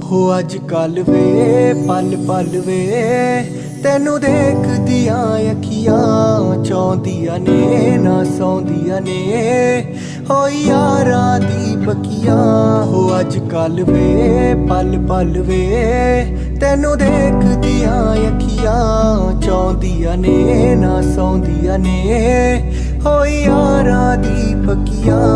हो अज कल वे पल पल वे तेनू देखदियां अखियां चौंदियां ने ना सौंदियां ने हो यारां दी बकियां। हो अज कल वे पल पल वे तेनू देखदियां अखियां चौंदियां ने ना सौंदियां ने हो यारां दी बकियां।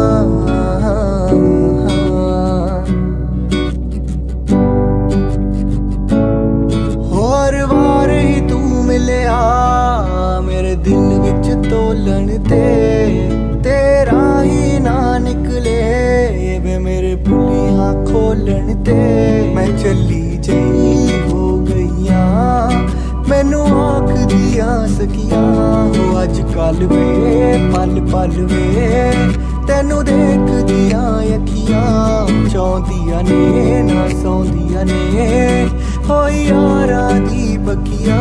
मेरे दिल विच तोलन ते तेरा ही ना निकले वे मेरे बुलियां खोलन ते मैं चली जई हो गईया मैनू आख दिया सकिया। हो अज कल वे पल पल वे तेनू देखदियां अखियां चौंदियां ने ना सौंदियां ने हो यारां दी बकियां।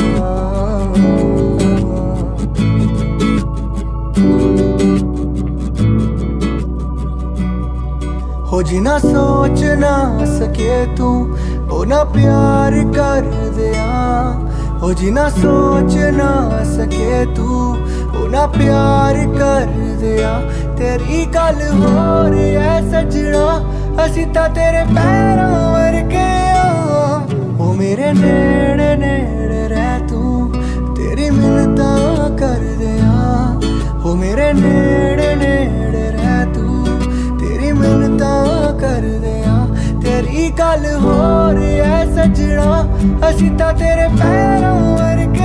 हो जिना सोच ना सके तू ओ ना प्यार कर दिया। हो जिना सोच ना सके तू ओ ना प्यार कर दिया। तेरी गल होर है सजना असी तां तेरे पैरां वर्गे ओ मेरे नेड़े नेड़े रह तू तेरी मिन्नतां कर दिया। हो मेरे नेड़े नेड़े रह तू तेरी मिन्नतां कर दिया। तेरी गल होर है सजना असी तां तेरे पैरां वर्गे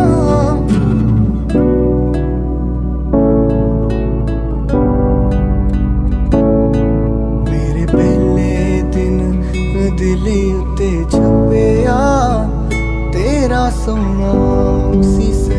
मेरे पहले दिन दिल उत्ते छपिया तेरा सोना सी